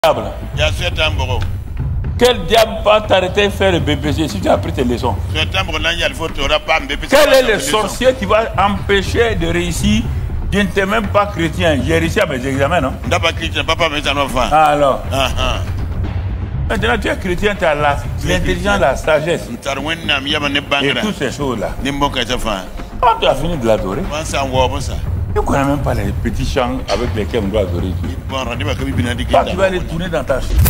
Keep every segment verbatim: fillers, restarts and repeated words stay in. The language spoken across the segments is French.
diable. Quel diable va t'arrêter de faire le B P C si tu as pris tes leçons? Quel est le sorcier qui va empêcher de réussir? Je ne t'ai même pas chrétien. J'ai réussi à mes examens, non? Ah, alors. Ah, ah. Maintenant, tu es chrétien, tu as l'intelligence, la sagesse. Et toutes ces choses-là. Quand tu as fini de l'adorer, tu ne connais même pas les petits chants avec lesquels on doit adorer Dieu. Quand tu vas aller tourner dans ta chambre.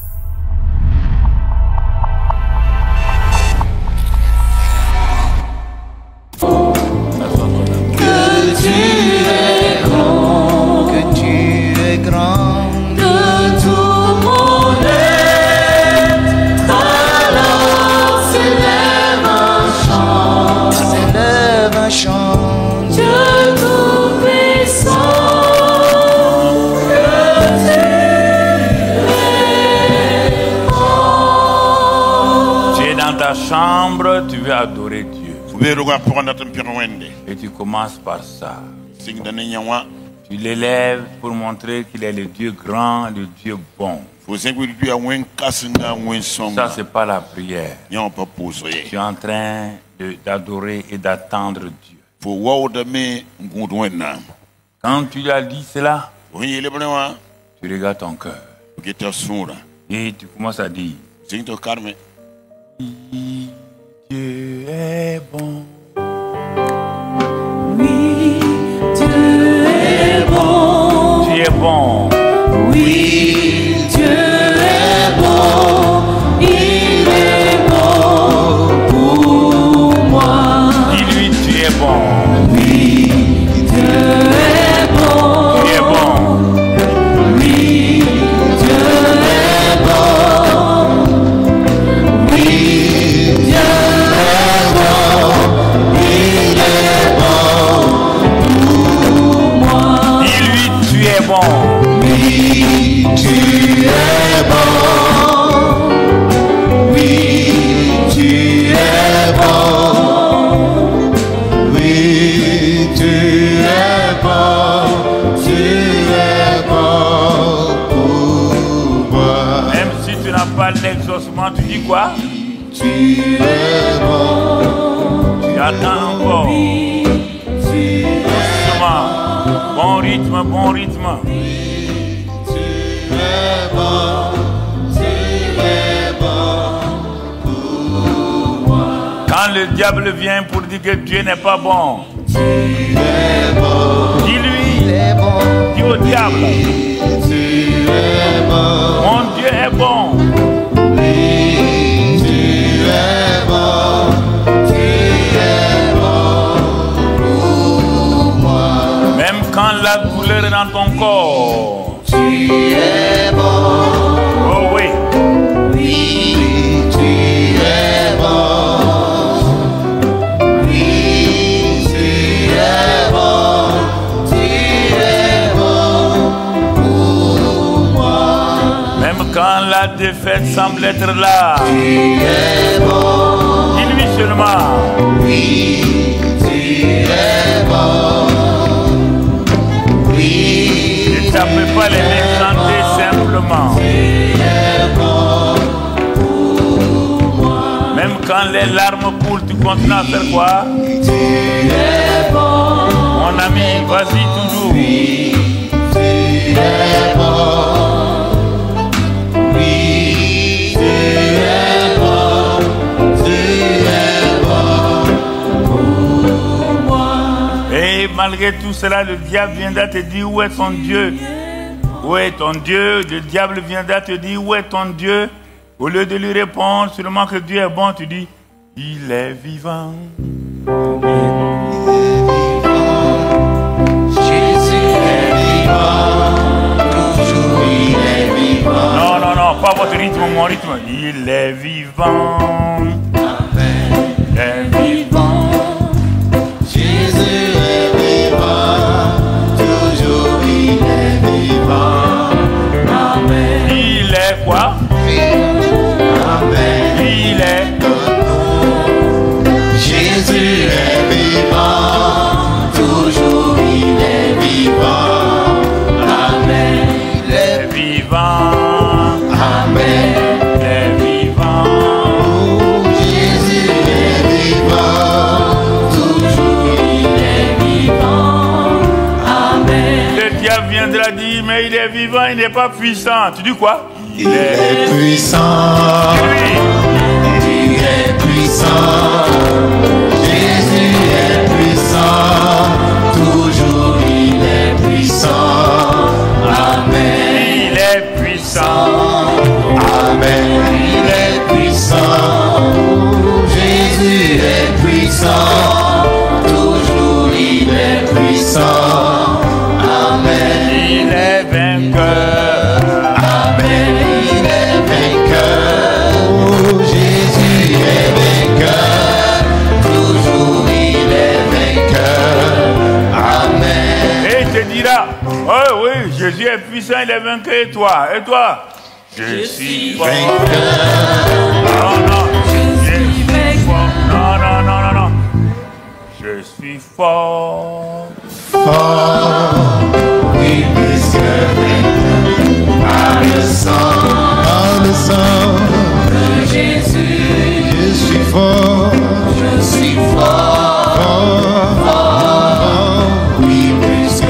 Que tu es grand, que tu es grand, que tout mon être, alors s'élève un chant, s'élève un chant, Dieu tout-puissant, que tu es grand. Tu es dans ta chambre, tu veux adorer Dieu. Et tu commences par ça. Tu l'élèves pour montrer qu'il est le Dieu grand, le Dieu bon. Ça, c'est pas la prière. Tu es en train d'adorer et d'attendre Dieu. Quand tu lui as dit cela, tu regardes ton cœur. Et tu commences à dire, Dieu est bon. Oui, Dieu est bon. Tu es bon. Oui, Dieu est bon. Il est bon pour moi. Dis-lui, tu es bon. Oui, Dieu est bon. Tu es bon. Oui, Dieu est bon. Oui, Dieu est bon. Il est bon pour moi. Dis-lui, tu es bon. Oui, tu es bon. Oui, tu es bon. Oui, tu es bon. Tu es bon pour moi. Même si tu n'as pas l'exaucement, tu dis quoi? Tu es bon. Tu attends encore. Doucement. Bon rythme, bon rythme. Quand le diable vient pour dire que Dieu n'est pas bon, dis-lui, dis au diable, mon Dieu est bon. Même quand la douleur est dans ton corps, tu es bon. Oh oui. Oui, tu es bon. Oui, tu es bon. Tu es bon pour moi. Même quand la défaite semble être là, Tu es bon. dis-lui seulement, Oui, tu es bon. Oui, ça ne peut pas les laisser chanter simplement. Même quand les larmes coulent, tu continues à faire quoi? tu es bon. Mon ami, vas-y toujours. Oui, tu es bon. Oui, tu es bon. Tu es bon pour moi. Et malgré tout cela, le diable viendra te dire où est ton Dieu? Où est ton Dieu? Le diable viendra te dire où est ton Dieu? Au lieu de lui répondre seulement que Dieu est bon, tu dis il est vivant. Jésus est vivant. Toujours il est vivant. Non, non, non, pas votre rythme, mon rythme. Il est vivant. Amen. Il est vivant. Jésus est vivant. Toujours il est vivant. Amen. Il est quoi? Amen. Il est. Jésus est vivant. Toujours il est vivant. Amen. Il est vivant. il est vivant, il n'est pas puissant. Tu dis quoi? Il est puissant. Il est puissant. Jésus est puissant. Toujours il est puissant. Amen. Il est puissant. Amen. Il est puissant. Jésus est puissant. Toujours il est puissant. Amen. Il est vainqueur. Amen. Il est vainqueur. Oh, Jésus est vainqueur. Toujours il est vainqueur. Amen. Et il te dira, oh oui, Jésus est puissant, il est vainqueur. Et toi? Et toi? Je suis fort. Non, non. Je suis fort. Non, non, non, non, non. Je suis fort. Fort. Oui, puisque par le sang, par le sang de Jésus, je suis fort. Je suis fort. Fort. Oui, puisque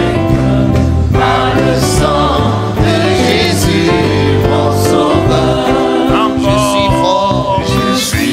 par le sang de Jésus, mon sauveur. Je suis fort. Je suis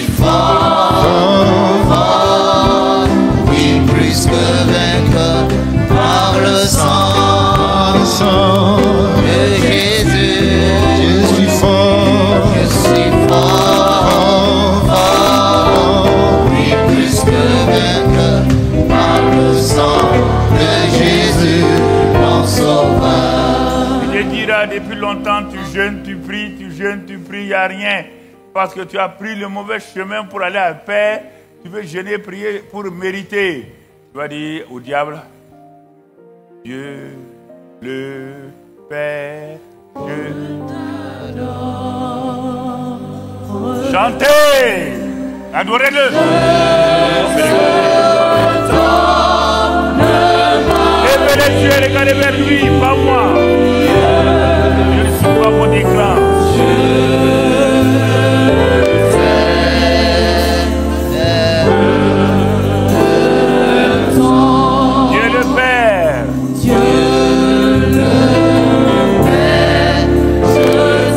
fort. Fort. Oui, plus que vainqueur par le sang, le sang de Jésus. Je suis fort. Je suis fort. Fort. Oui, plus que vainqueur par le sang de Jésus, mon sauveur. Il te dira, depuis longtemps, tu jeûnes, tu pries, tu jeûnes, tu pries, il n'y a rien. Parce que tu as pris le mauvais chemin pour aller à la paix. Tu veux jeûner, prier pour mériter. Tu vas dire au diable, Dieu, le Père, je t'adore. Chantez, adorez-le. Levez les yeux, regardez vers lui, pas moi. Je ne suis pas mon écran. Dieu le Père. Dieu le Père, je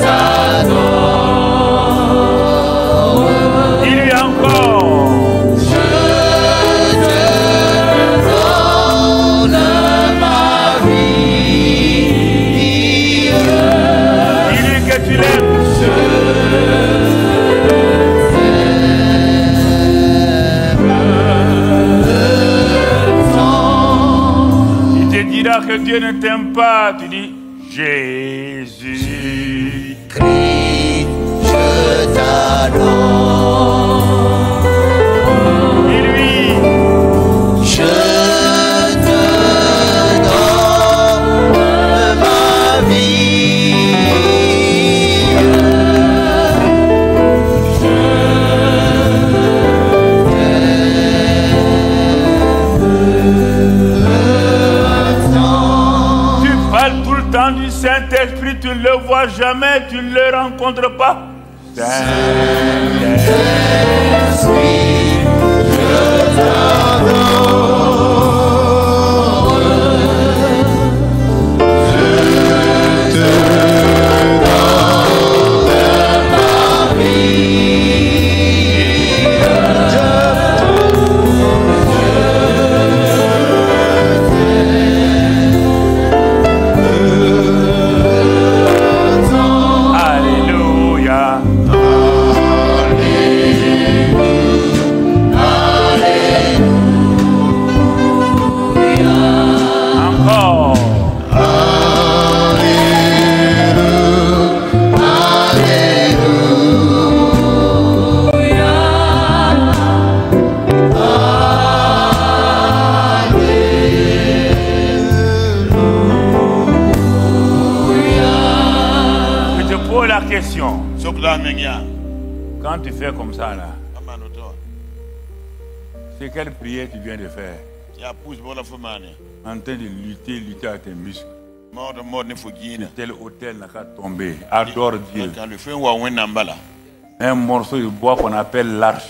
t'adore. Dis-lui encore. Je te donne ma vie. Dis-lui que tu l'aimes. Il te dira que Dieu ne t'aime pas. Tu dis Jésus. Christ, je t'adore. Dis-lui. Je te donne ma vie. Tu parles tout le temps du Saint-Esprit, tu ne le vois jamais, tu ne le rencontres pas. Saint-Esprit. Je t'adore. Je te donne ma vie. Alléluia. Encore. Je te pose la question. Quand tu fais comme ça là, c'est quelle prière tu viens de faire? En train de lutter, lutter à tes muscles. Tel hôtel n'a qu'à tomber. Adore Dieu. Un morceau de bois qu'on appelle l'arche.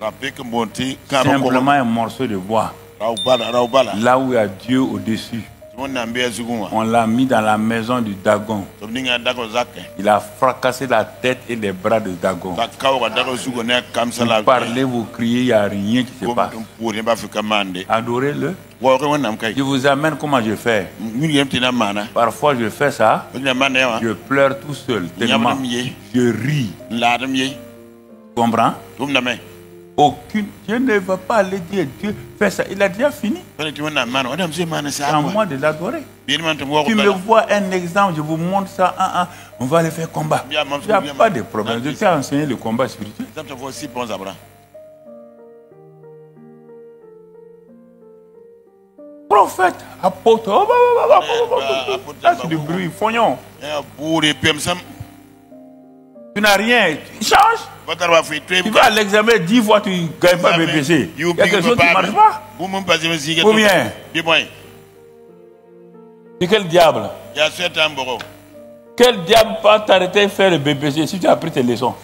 Simplement un morceau de bois. Là où il y a Dieu au-dessus. On l'a mis dans la maison du Dagon. Il a fracassé la tête et les bras de Dagon. Vous parlez, vous criez, il n'y a rien qui se passe. Adorez-le. Je vous amène comment je fais. Parfois je fais ça. Je pleure tout seul. Tellement je ris. Tu comprends? Aucune. Dieu ne va pas aller dire Dieu fait ça. Il a déjà fini. C'est à moi de l'adorer. Tu me vois un exemple, je vous montre ça. Un, un, on va le faire combat. Il n'y a pas de problème. Je t'ai enseigné le combat spirituel. Prophète, apôtre, oh, bah, bah, bah, bah, c'est du bruit, fognon. Tu n'as rien, tu changes. Tu vas à l'examen dix fois, tu ne gagnes pas B P C. Il y a quelque chose qui ne marche pas. Ou bien, c'est quel diable? Quel diable va t'arrêter de faire le B P C si tu as appris tes leçons?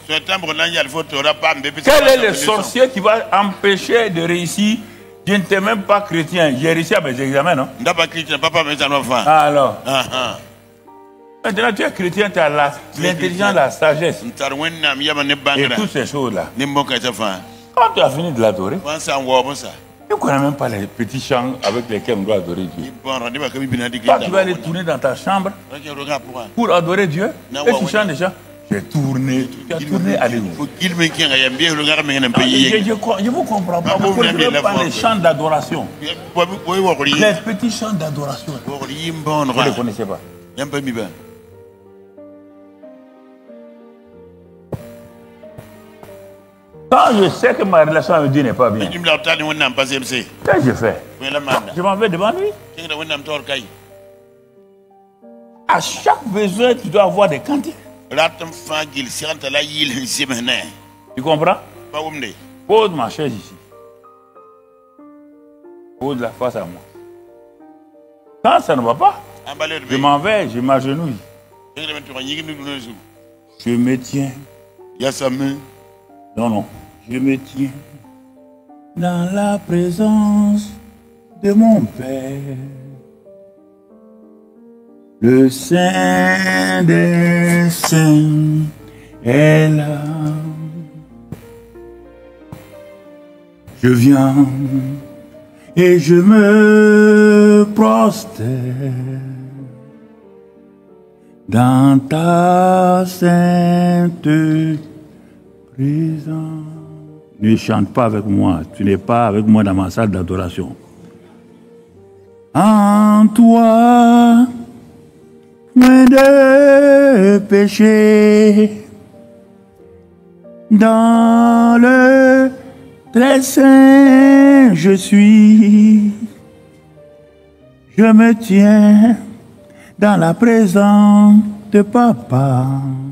Quel est le sorcier qui va empêcher de réussir? Je n'étais même pas chrétien, j'ai réussi à mes examens, non? Ah, alors. Maintenant, tu es chrétien, tu as l'intelligence, la sagesse. Et toutes ces choses-là. Quand tu as fini de l'adorer, tu ne connais même pas les petits chants avec lesquels on doit adorer Dieu. Toi, tu vas aller tourner dans ta chambre pour adorer Dieu. Et tu chantes des chants. J'ai tourné, tu as tourné, allez où? Je ne vous comprends pas. Vous ne connaissez pas les chants d'adoration. Les petits chants d'adoration. Vous ne les connaissez pas. Quand je sais que ma relation avec Dieu n'est pas bien, qu'est-ce que je fais? Je m'en vais devant lui. À chaque besoin, tu dois avoir des cantiques. Tu comprends? Pose ma chaise ici. Pose la face à moi. Quand ça ne va pas, je m'en vais, je m'agenouille. Je me tiens. Non, non. Je me tiens dans la présence de mon Père, le Saint des Saints est là. Je viens et je me prosterne dans ta sainte présence. Ne chante pas avec moi, tu n'es pas avec moi dans ma salle d'adoration. En toi, moins de péché, dans le très saint je suis, je me tiens dans la présence de Papa,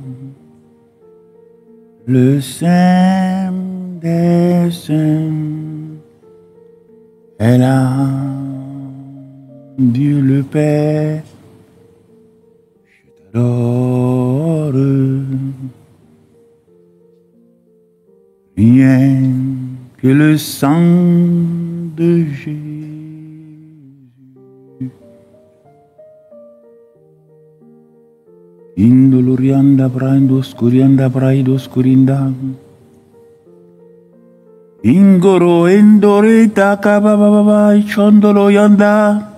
le Saint des Saints est là, Dieu le Père, je t'adore, rien que le sang de Jésus. Indolorianda brandos corianda braidos corinda. Ingoro endorita kabababa chondolo yanda.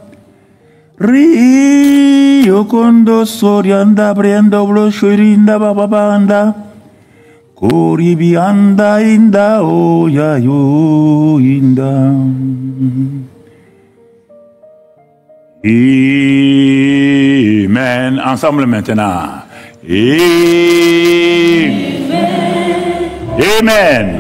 Rio kondo sorianda briando bloshurinda bababanda. Koribianda inda oya yo inda. Amen. Ensemble maintenant. Amen. Amen.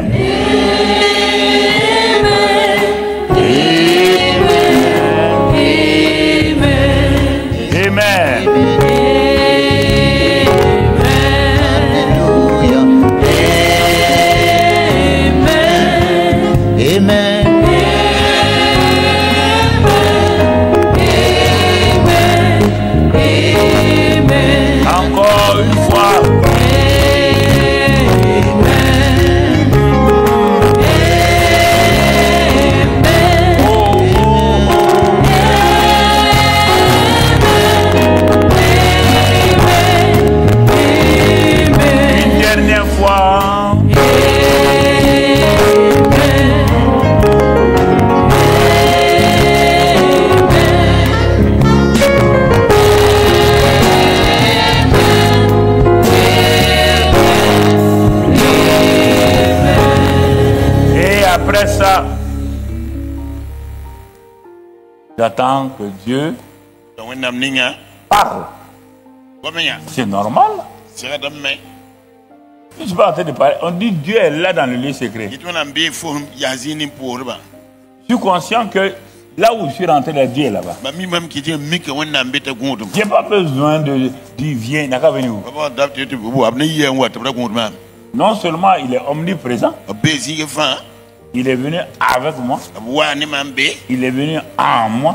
après ça, j'attends que Dieu parle. C'est normal. Je ne suis pas en train de parler. On dit Dieu est là dans le lieu secret. Je suis conscient que là où je suis rentré, là, Dieu est là-bas. Je n'ai pas besoin de dire viens, il n'a qu'à venir où. Non seulement il est omniprésent, il est venu avec moi, il est venu en moi.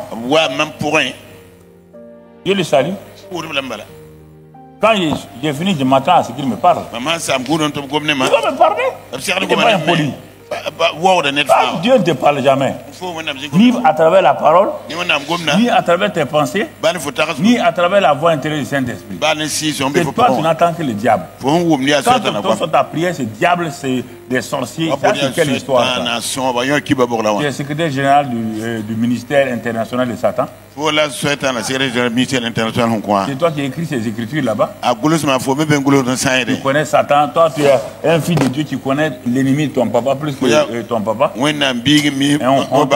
Je le salue. Quand j'ai fini, je m'attends à ce qu'il me parle. Il va me parler. Il n'est pas impoli. Ah, Dieu ne te parle jamais. Ni à travers la parole, ni à travers tes pensées, ni à travers la voix intérieure du Saint-Esprit. Et toi, tu n'entends que le diable. Quand tu entends ta prière, ce diable, c'est des sorciers. Ça, c'est quelle histoire? Tu es secrétaire général du, euh, du ministère international de Satan. C'est toi qui écris ces écritures là-bas. Tu connais Satan. Toi, tu es un fils de Dieu. Tu connais l'ennemi de ton papa plus que euh, ton papa. Et on, on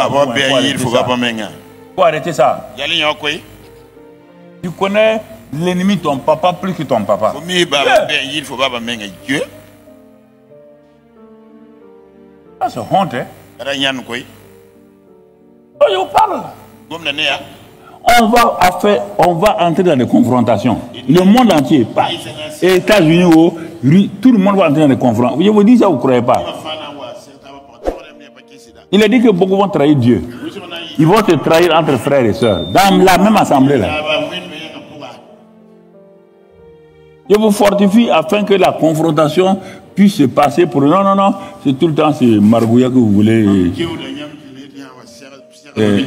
faut arrêter ça. Tu connais l'ennemi de ton papa plus que ton papa. Ah, c'est honte, hein? Oh, je vous parle. On va, faire, on va entrer dans des confrontations. Le monde entier, pas. Et les États-Unis, tout le monde va entrer dans des confrontations. Je vous dis ça, vous ne croyez pas. Il a dit que beaucoup vont trahir Dieu. Ils vont se trahir entre frères et sœurs. Dans la même assemblée là. Je vous fortifie afin que la confrontation puisse se passer pour... Non, non, non. C'est tout le temps, c'est Margouilla que vous voulez... Euh,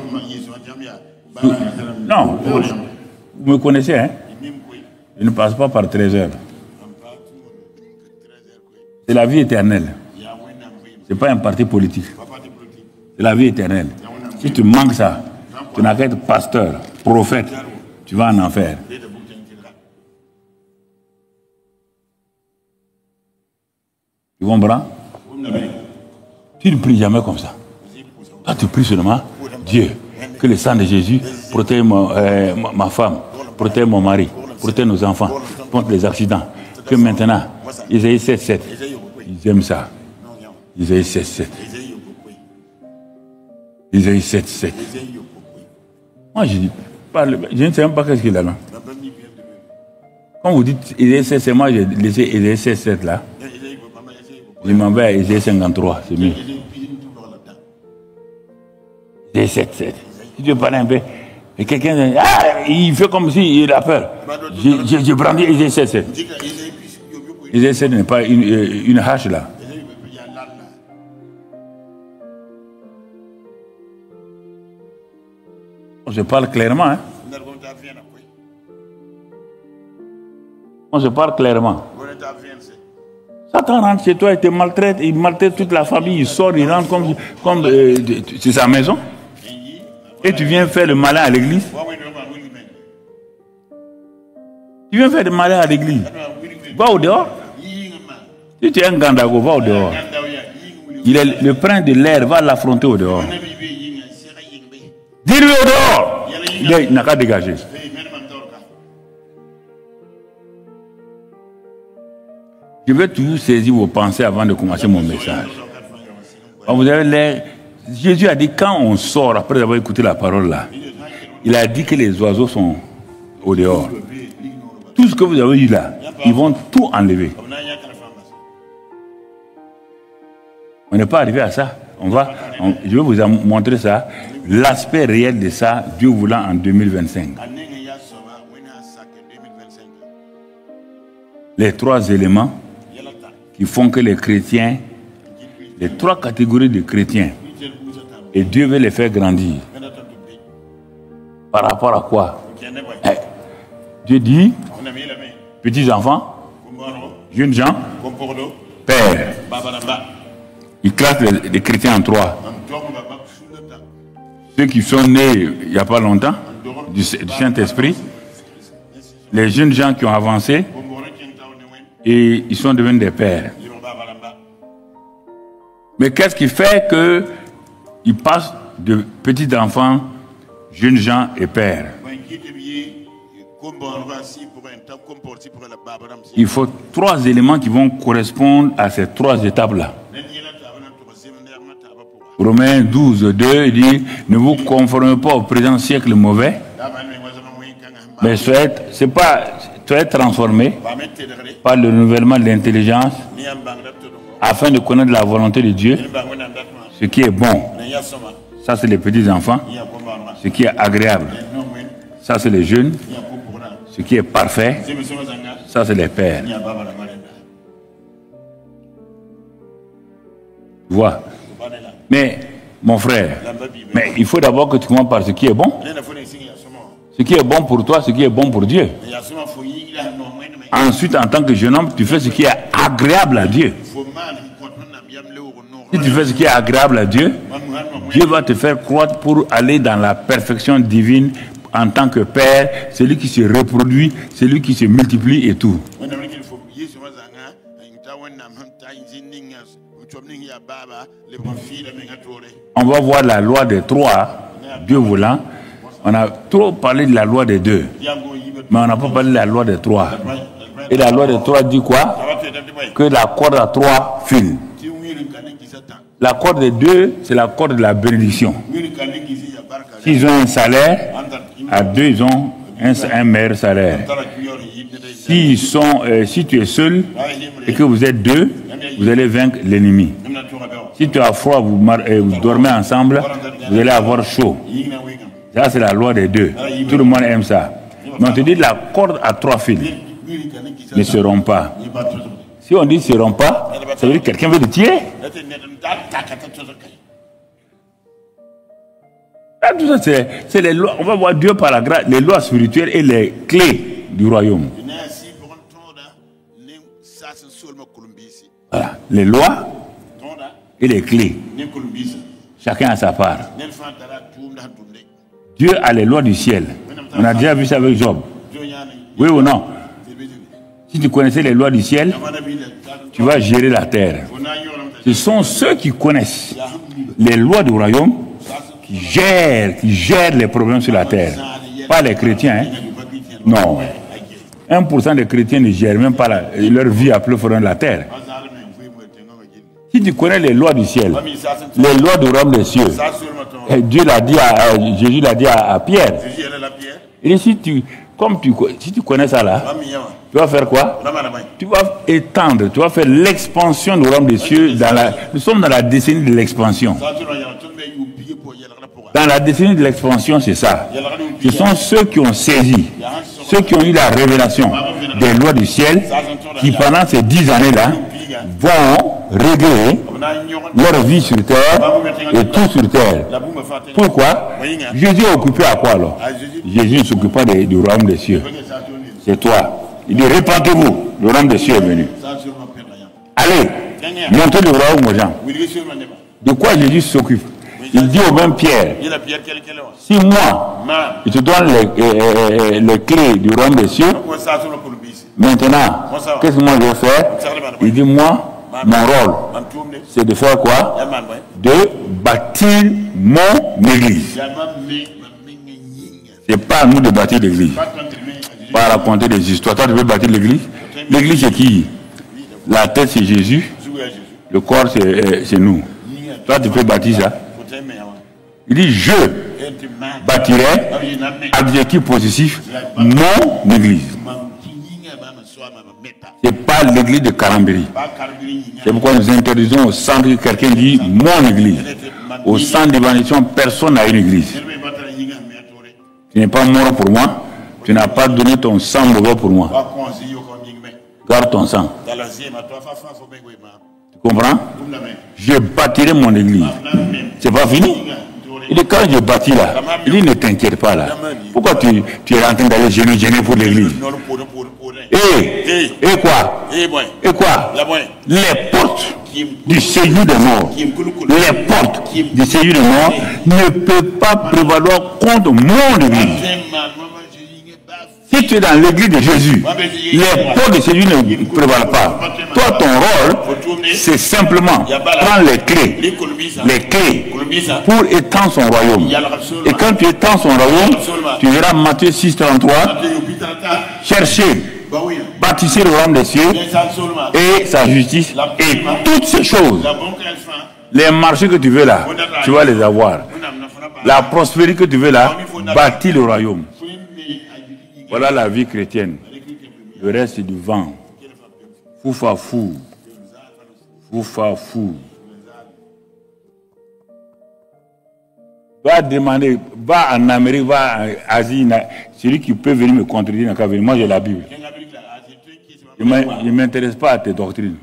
non, vous me connaissez, hein? Je ne passe pas par treize heures. C'est la vie éternelle. Ce n'est pas un parti politique. C'est la vie éternelle. Si tu manques ça, tu n'as qu'à être pasteur, prophète, tu vas en enfer. Tu comprends? Tu ne pries jamais comme ça. Toi, tu pries seulement Dieu. Que le sang de Jésus protège ma, euh, ma, ma femme, protège mon mari, protège nos enfants contre les accidents. Que maintenant, Isaïe sept sept, ils aiment ça. Isaïe sept sept. Isaïe sept sept. Moi, je dis, parle, je ne sais même pas qu'est-ce qu'il a là. Quand vous dites Isaïe sept sept, moi, j'ai laissé Isaïe sept sept là. Je m'en vais à Isaïe cinquante-trois, c'est mieux. Isaïe sept sept. Si tu veux parler un peu, et quelqu'un dit, ah, il fait comme s'il a peur. J'ai brandi Isaïe sept sept. Isaïe sept n'est pas une, une hache là. Je parle clairement. Hein? On se parle clairement. Satan rentre chez toi, il te maltraite, il maltraite toute la famille, il sort, il rentre comme, comme euh, c'est sa maison. Et tu viens faire le malin à l'église. Tu viens faire le malin à l'église. Va au dehors. Si tu es un gandago, va au dehors. Il est le prince de l'air, va l'affronter au dehors. Dis-lui au dehors. Il n'a qu'à dégager. Je vais toujours saisir vos pensées avant de commencer mon message. Vous avez l'air... Jésus a dit, quand on sort, après avoir écouté la parole là, il a dit que les oiseaux sont au dehors. Tout ce que vous avez eu là, ils vont tout enlever. On n'est pas arrivé à ça. On va, on, je vais vous montrer ça. L'aspect réel de ça, Dieu voulant, en deux mille vingt-cinq. Les trois éléments qui font que les chrétiens, les trois catégories de chrétiens, et Dieu veut les faire grandir. Par rapport à quoi? Eh, Dieu dit, petits enfants, jeunes gens, pères. Il classe les, les chrétiens en trois. Ceux qui sont nés il n'y a pas longtemps, du, du Saint-Esprit, les jeunes gens qui ont avancé, et ils sont devenus des pères. Mais qu'est-ce qui fait qu'ils passent de petits enfants, jeunes gens et pères? Il faut trois éléments qui vont correspondre à ces trois étapes-là. Romains douze, deux, il dit, ne vous conformez pas au présent siècle mauvais, mais soyez, c'est pas, soyez transformés par le renouvellement de l'intelligence afin de connaître la volonté de Dieu, ce qui est bon. Ça, c'est les petits enfants. Ce qui est agréable. Ça, c'est les jeunes. Ce qui est parfait. Ça, c'est les pères. Tu vois? Mais, mon frère, mais il faut d'abord que tu commences par ce qui est bon. Ce qui est bon pour toi, ce qui est bon pour Dieu. Ensuite, en tant que jeune homme, tu fais ce qui est agréable à Dieu. Si tu fais ce qui est agréable à Dieu, Dieu va te faire croître pour aller dans la perfection divine en tant que Père, celui qui se reproduit, celui qui se multiplie et tout. On va voir la loi des trois, Dieu voulant. On a trop parlé de la loi des deux, mais on n'a pas parlé de la loi des trois. Et la loi des trois dit quoi? Que la corde a trois fils. La corde des deux, c'est la corde de la bénédiction. S'ils ont un salaire, à deux, ils ont un, un meilleur salaire. S'ils sont, euh, si tu es seul et que vous êtes deux, vous allez vaincre l'ennemi. Si tu as froid, vous, euh, vous dormez ensemble, vous allez avoir chaud. Ça, c'est la loi des deux. Tout le monde aime ça. Mais on te dit la corde à trois fils ne seront pas. Si on dit ne seront pas, ça veut dire que quelqu'un veut te tirer. Là, tout ça, c'est, c'est les lois. On va voir Dieu par la grâce, les lois spirituelles et les clés du royaume. Voilà. Les lois et les clés. Chacun a sa part. Dieu a les lois du ciel. On a déjà vu ça avec Job. Oui ou non? Si tu connaissais les lois du ciel, tu vas gérer la terre. Ce sont ceux qui connaissent les lois du royaume qui gèrent, qui gèrent les problèmes sur la terre. Pas les chrétiens. Hein? Non. un pour cent des chrétiens ne gèrent même pas la, leur vie à plus fort de la terre. Si tu connais les lois du ciel, les lois du royaume des cieux, et Dieu l'a dit à, à Jésus l'a dit à, à Pierre. Et si tu, comme tu, si tu connais ça là, tu vas faire quoi? Tu vas étendre, tu vas faire l'expansion du royaume des cieux. Dans la, nous sommes dans la décennie de l'expansion. Dans la décennie de l'expansion, c'est ça. Ce sont ceux qui ont saisi, ceux qui ont eu la révélation des lois du ciel, qui pendant ces dix années-là, vont régler leur vie sur terre et tout sur terre. Pourquoi? Jésus est occupé à quoi alors? Jésus ne s'occupe pas de, du royaume des cieux. C'est toi. Il dit répandez-vous, le royaume des cieux est venu. Allez, montez le royaume aux gens. De quoi Jésus s'occupe? Il dit au même Pierre, si moi, je te donne les, les, les clés du royaume des cieux, maintenant, qu'est-ce que moi je vais faire? Il dit, moi, mon rôle, c'est de faire quoi? De bâtir mon église. C'est pas à nous de bâtir l'église. Pas raconter des histoires. Toi, tu veux bâtir l'église? L'église, c'est qui? La tête, c'est Jésus. Le corps, c'est nous. Toi, tu peux bâtir ça. Il dit, je bâtirai, adjectif positif, mon église. Ce n'est pas l'église de Karambéry. C'est pourquoi nous interdisons au centre que quelqu'un dit, mon église. Au centre d'évangélisation, personne n'a une église. Tu n'es pas mort pour moi. Tu n'as pas donné ton sang mauvais pour moi. Garde ton sang. Tu comprends? Je bâtirai mon église. C'est pas fini? Il dit, quand je bâtis là, il dit, ne t'inquiète pas là. Pourquoi tu, tu es en train d'aller gêner, gêner pour l'église? Et, et quoi? Et quoi? Les portes du séjour des morts, les portes du séjour des morts ne peuvent pas prévaloir contre mon église. Si tu es dans l'église de Jésus, les pots de Jésus ne prévalent pas. Toi, ton rôle, c'est simplement prendre les clés, les clés pour étendre son royaume. Et quand tu étends son royaume, tu verras Matthieu six, trente-trois, chercher, bâtir le royaume des cieux et sa justice et toutes ces choses. Les marchés que tu veux là, tu vas les avoir. La prospérité que tu veux là, bâtir le royaume. Voilà la vie chrétienne. Le reste, c'est du vent. Foufa fou. Foufa fou. Va demander, va en Amérique, va en Asie. Celui qui peut venir me contredire, n'a qu'à venir. Moi, j'ai la Bible. Je ne m'intéresse pas à tes doctrines.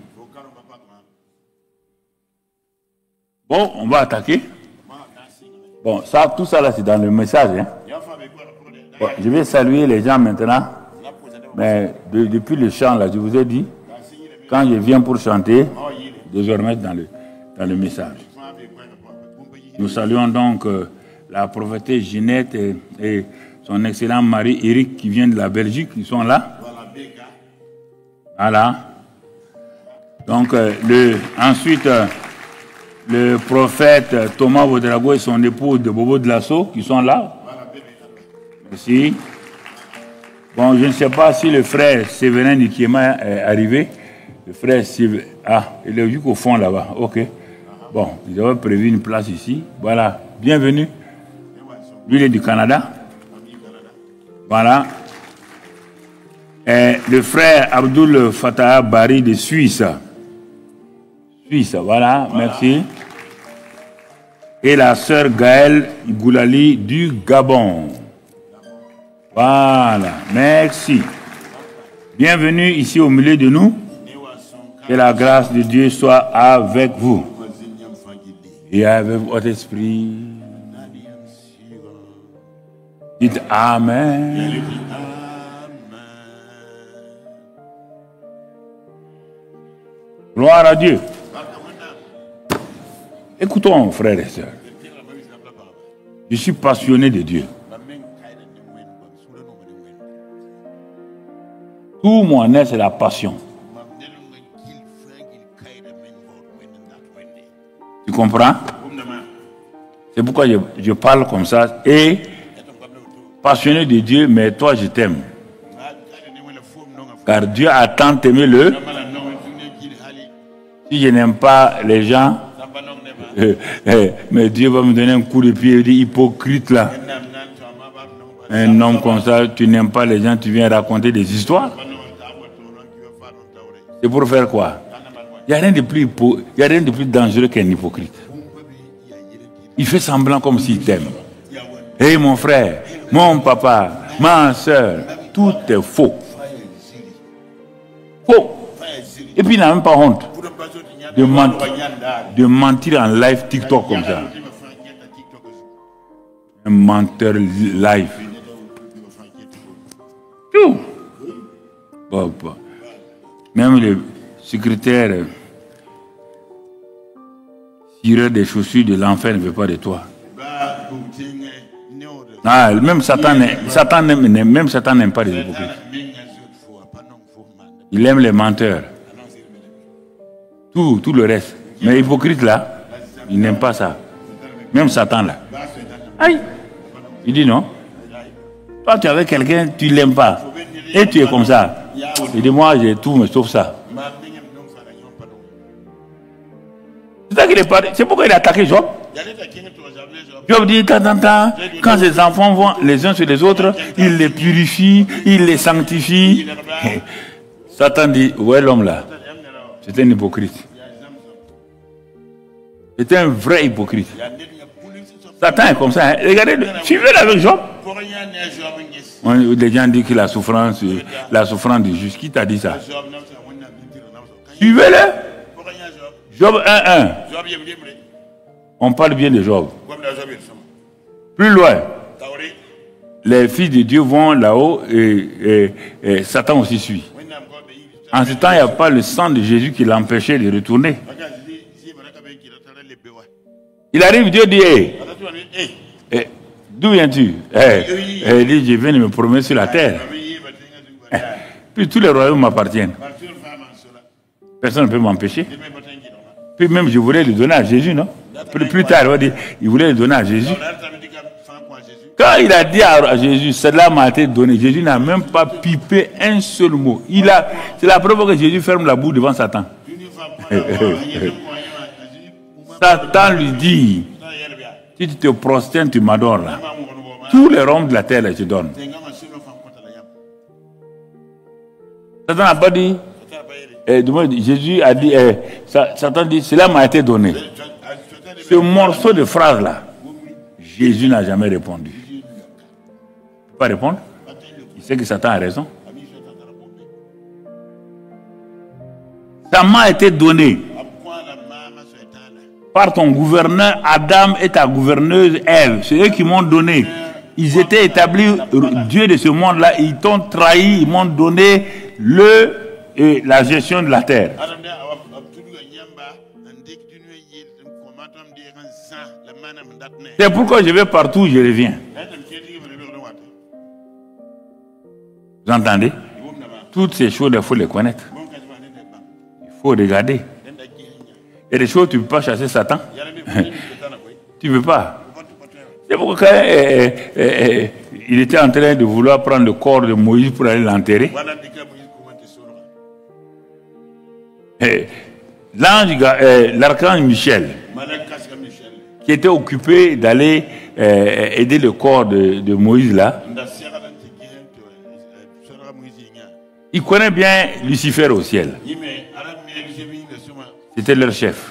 Bon, on va attaquer. Bon, ça, tout ça là, c'est dans le message. Hein. Bon, je vais saluer les gens maintenant. Mais de, depuis le chant là, je vous ai dit, quand je viens pour chanter, désormais dans le, dans le message. Nous saluons donc euh, la prophétesse Ginette et, et son excellent mari Eric qui vient de la Belgique, ils sont là. Voilà. Donc, euh, le, ensuite, euh, le prophète Thomas Vodrago et son épouse de Bobo de Lasso qui sont là. Merci. Bon, je ne sais pas si le frère Séverin Nikiema est arrivé. Le frère Séverin. Ah, il est jusqu'au fond là-bas. Ok. Bon, ils avaient prévu une place ici. Voilà. Bienvenue. Lui, il est du Canada. Voilà. Et le frère Abdul Fattah Bari de Suisse. Suisse, voilà, voilà. Merci. Et la sœur Gaëlle Goulali du Gabon. Voilà, merci. Bienvenue ici au milieu de nous. Que la grâce de Dieu soit avec vous. Et avec votre esprit. Dites Amen. Gloire à Dieu. Écoutons, frères et sœurs. Je suis passionné de Dieu. Tout mon être, c'est la passion. Tu comprends? C'est pourquoi je, je parle comme ça. Et passionné de Dieu, mais toi, je t'aime. Car Dieu a tant aimé le... Si je n'aime pas les gens, euh, euh, mais Dieu va me donner un coup de pied, il dit hypocrite là. Un homme comme ça, tu n'aimes pas les gens, tu viens raconter des histoires. C'est pour faire quoi? Il n'y a rien de plus, il y a rien de plus dangereux qu'un hypocrite. Il fait semblant comme s'il t'aime. Hé hey, mon frère, mon papa, ma soeur, tout est faux. Faux. Et puis il n'a même pas honte de mentir, de mentir en live TikTok comme ça. Un menteur live. Tout. Bon, bon. Même le secrétaire tireur des chaussures de l'enfer ne veut pas de toi. Ah, même Satan n'aime même Satan n'aime pas les hypocrites. Il aime les menteurs. Tout, tout le reste. Mais hypocrite là, il n'aime pas ça. Même Satan là. Aïe. Il dit non. Toi tu es avec quelqu'un, tu ne l'aimes pas. Et tu es comme ça. Il dit moi j'ai tout, mais sauf ça. C'est pourquoi il a attaqué Job. Job dit, tant, tant, tant, quand ses enfants vont les uns sur les autres, il les purifie, il les sanctifie. Satan dit, ouais l'homme là, c'est un hypocrite. C'est un vrai hypocrite. Satan est comme ça. Hein. Regardez, suivez-le avec Job. Les gens disent que la souffrance, la souffrance du juste. Qui t'a dit ça? Suivez-le. Job un un. On parle bien de Job. Plus loin, les fils de Dieu vont là-haut et, et, et Satan aussi suit. En ce temps, il n'y a pas le sang de Jésus qui l'empêchait de retourner. Il arrive, Dieu dit, hey, hey, d'où viens-tu? Hey, hey, il dit, je viens de me promener sur la terre. Puis tous les royaumes m'appartiennent. Personne ne peut m'empêcher. Puis même je voulais le donner à Jésus, non? Plus, plus tard, il voulait le donner à Jésus. Quand il a dit à Jésus, cela m'a été donné, Jésus n'a même pas pipé un seul mot. Il a, c'est la preuve que Jésus ferme la bouche devant Satan. Satan lui dit, si tu te prosternes, tu m'adores là. Tous les royaumes de la terre, je te donne. Satan n'a pas dit, eh, Jésus a dit, eh, Satan dit, cela m'a été donné. Ce morceau de phrase là, Jésus n'a jamais répondu. Il ne peut pas répondre. Il sait que Satan a raison. Ça m'a été donné par ton gouverneur Adam et ta gouverneuse Ève. C'est eux qui m'ont donné. Ils étaient établis, Dieu de ce monde-là, ils t'ont trahi, ils m'ont donné le, et la gestion de la terre. C'est pourquoi je vais partout, je reviens. Vous entendez? Toutes ces choses, il faut les connaître. Il faut regarder. Il y a des choses, tu ne peux pas chasser Satan. Tu ne peux pas. C'est pourquoi quand euh, euh, euh, il était en train de vouloir prendre le corps de Moïse pour aller l'enterrer, l'ange, euh, l'archange Michel, qui était occupé d'aller euh, aider le corps de, de Moïse là, il connaît bien Lucifer au ciel. C'était leur chef.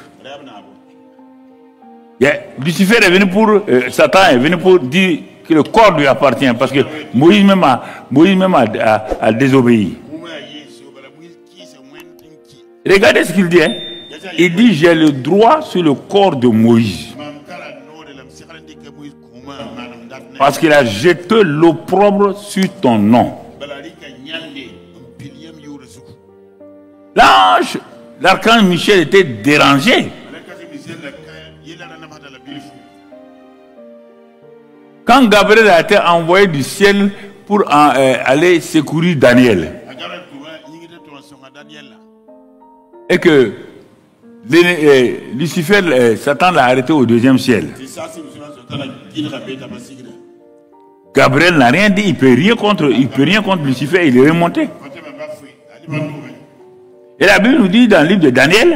Yeah. Lucifer est venu pour, euh, Satan est venu pour dire que le corps lui appartient, parce que Moïse même a, Moïse même a, a, a désobéi. Regardez ce qu'il dit. Hein? Il dit, j'ai le droit sur le corps de Moïse. Parce qu'il a jeté l'opprobre sur ton nom. L'ange, l'archange Michel était dérangé. Quand Gabriel a été envoyé du ciel pour en, euh, aller secourir Daniel, et que les, euh, Lucifer, euh, Satan l'a arrêté au deuxième ciel, Gabriel n'a rien dit, il ne peut rien contre, il peut rien contre Lucifer, il est remonté. Et la Bible nous dit dans le livre de Daniel,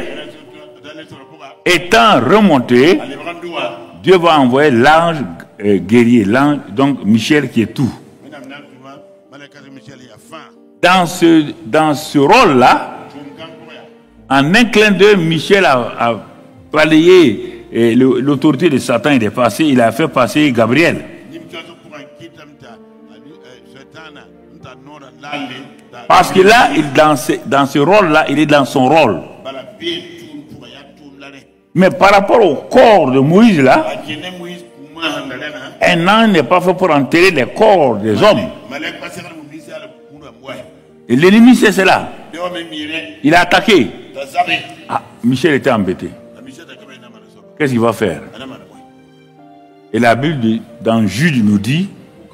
étant remonté, Dieu va envoyer l'ange euh, guerrier, l'ange, donc Michel qui est tout. Dans ce, dans ce rôle-là, en un clin d'œil, Michel a, a balayé euh, l'autorité de Satan, il est passé, il a fait passer Gabriel. Parce que là, il, dans ce, dans ce rôle-là, il est dans son rôle. Mais par rapport au corps de Moïse, là, un ange n'est pas fait pour enterrer les corps des hommes. Et l'ennemi, c'est cela. Il a attaqué. Ah, Michel était embêté. Qu'est-ce qu'il va faire? Et la Bible, dans Jude, nous dit,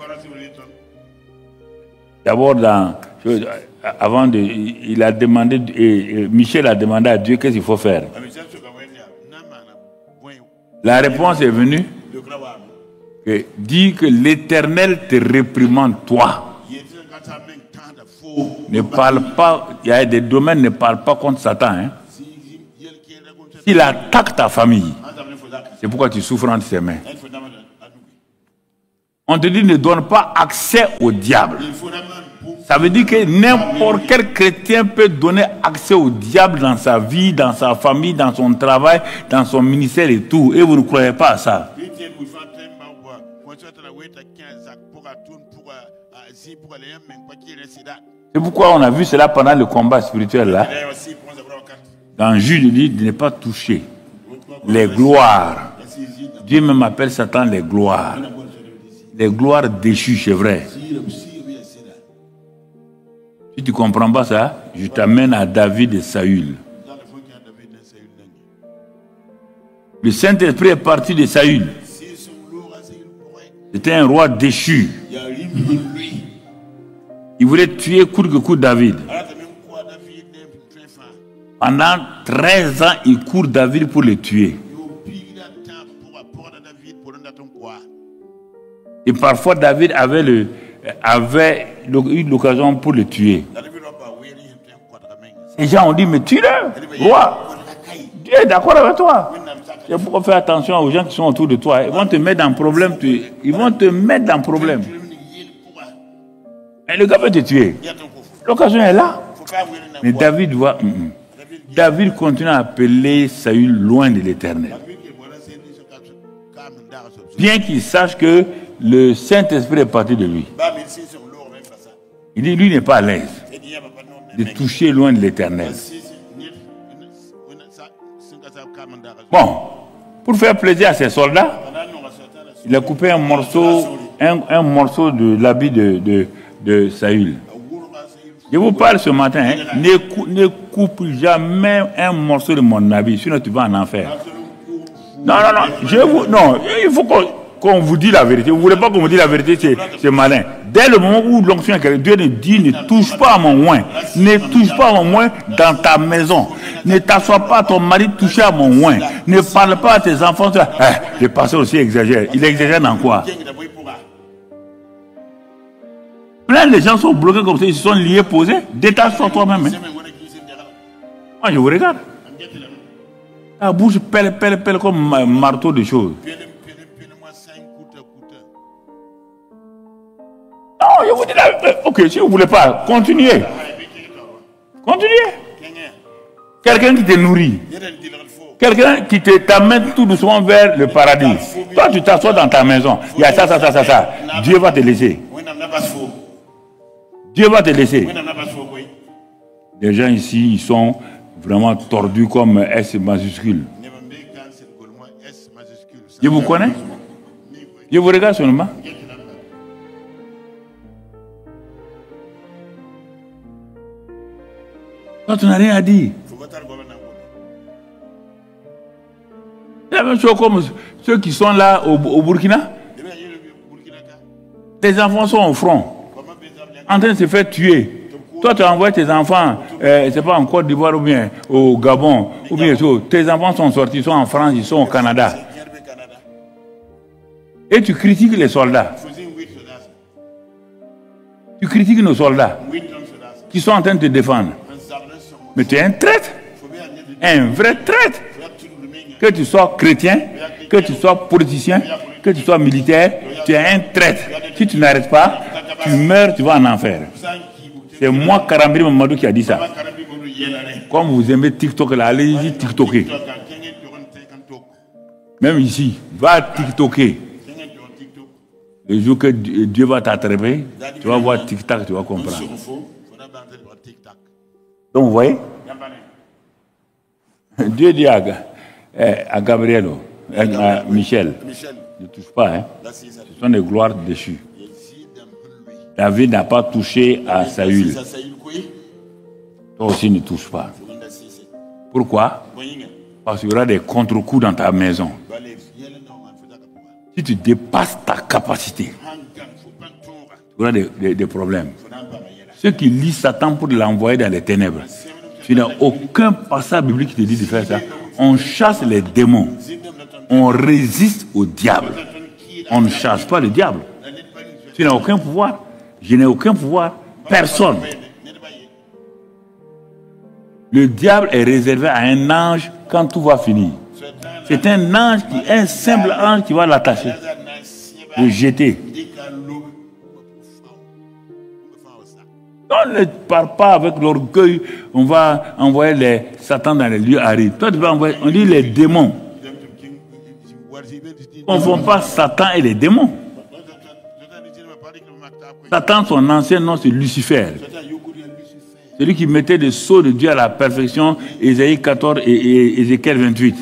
d'abord, dans, avant de, il a demandé, et Michel a demandé à Dieu qu'est-ce qu'il faut faire. La réponse est venue, que dit que l'Éternel te réprimande toi. Ne parle pas, il y a des domaines, ne parle pas contre Satan. Hein. S'il attaque ta famille, c'est pourquoi tu souffres entre ses mains. On te dit ne donne pas accès au diable. Ça veut dire que n'importe quel chrétien peut donner accès au diable dans sa vie, dans sa famille, dans son travail, dans son ministère et tout. Et vous ne croyez pas à ça. C'est pourquoi on a vu cela pendant le combat spirituel là. Dans Jude, il dit de ne pas toucher les gloires. Dieu même appelle Satan les gloires. Les gloires déchues, c'est vrai. Si tu ne comprends pas ça, je t'amène à David et Saül. Le Saint-Esprit est parti de Saül. C'était un roi déchu. Il voulait tuer court que court David. Pendant treize ans, il court David pour le tuer. Et parfois, David avait, le, avait eu l'occasion pour le tuer. Les gens ont dit, mais tue-le, roi. Dieu est d'accord avec toi. C'est pourquoi faire attention aux gens qui sont autour de toi. Ils vont te mettre dans un problème. Tu, ils vont te mettre dans un problème. Et le gars peut te tuer. L'occasion est là. Mais David voit. Mm -mm. David continue à appeler Saül loin de l'Éternel. Bien qu'il sache que le Saint-Esprit est parti de lui. Il dit, lui n'est pas à l'aise de toucher loin de l'Éternel. Bon, pour faire plaisir à ses soldats, il a coupé un morceau, un, un morceau de l'habit de, de, de Saül. Je vous parle ce matin, hein, ne, cou, ne coupe jamais un morceau de mon habit, sinon tu vas en enfer. Non, non, non, je vous, non, il faut qu'on qu'on vous dise la vérité. Vous ne voulez pas qu'on vous dise la vérité, c'est malin. Dès le moment où l'onction est Dieu ne dit, ne touche pas à mon oin, ne touche pas à mon oin dans ta maison. Ne t'assois pas à ton mari toucher à mon oin. Ne parle pas à tes enfants. Eh, le pasteur aussi exagère. Il exagère dans quoi? Plein de gens sont bloqués comme ça, ils se sont liés, posés. Détache-toi toi-même. Hein. Moi, je vous regarde. La bouche pèle, pèle, pèle comme un marteau de choses. Non, je vous dis là. Ok, si vous ne voulez pas, continuez. Continuez. Quelqu'un qui te nourrit. Quelqu'un qui te t'amène tout doucement vers le paradis. Toi, tu t'assois dans ta maison. Il y a ça, ça, ça, ça, ça. Dieu va te laisser. Dieu va te laisser. Les gens ici, ils sont vraiment tordus comme S majuscule. Je vous connais? Je vous regarde seulement. Toi, tu n'as rien à dire. C'est la même chose comme ceux qui sont là au, au Burkina. Les enfants sont au front, en train de se faire tuer. Toi, tu envoies tes enfants, euh, c'est pas en Côte d'Ivoire ou bien au Gabon, ou bien tout. Tes enfants sont sortis, ils sont en France, ils sont au Canada. Et tu critiques les soldats. Tu critiques nos soldats qui sont en train de te défendre. Mais tu es un traître, un vrai traître. Que tu sois chrétien, que tu sois politicien, que tu sois militaire, tu es un traître. Si tu n'arrêtes pas, tu meurs, tu vas en enfer. C'est moi, Karambiri Mamadou, qui a dit ça. Comme vous aimez TikTok, là, allez-y TikToker. Même ici, va TikToker. Le jour que Dieu va t'attraper, tu vas voir TikTok, tu vas comprendre. Donc, vous voyez, Dieu dit à, à Gabriel, à Michel, ne touche pas, hein. Ce sont des gloires déchues. David n'a pas touché à Saül. Toi aussi ne touche pas. Pourquoi? Parce qu'il y aura des contre-coups dans ta maison. Si tu dépasses ta capacité, tu auras des, des, des problèmes. Ceux qui lisent Satan pour l'envoyer dans les ténèbres, tu n'as aucun passage biblique qui te dit de faire ça. On chasse les démons. On résiste au diable. On ne chasse pas le diable. Tu n'as aucun pouvoir. Je n'ai aucun pouvoir. Personne. Le diable est réservé à un ange quand tout va finir. C'est un ange, qui, un simple ange qui va l'attacher, le jeter. On ne parle pas avec l'orgueil, on va envoyer les Satan dans les lieux arides. Toi, tu vas envoyer, on dit les démons. On ne confond pas Satan et les démons. Satan, son ancien nom, c'est Lucifer. Celui qui mettait des sceaux de Dieu à la perfection, Ésaïe quatorze et, et Ézéchiel vingt-huit.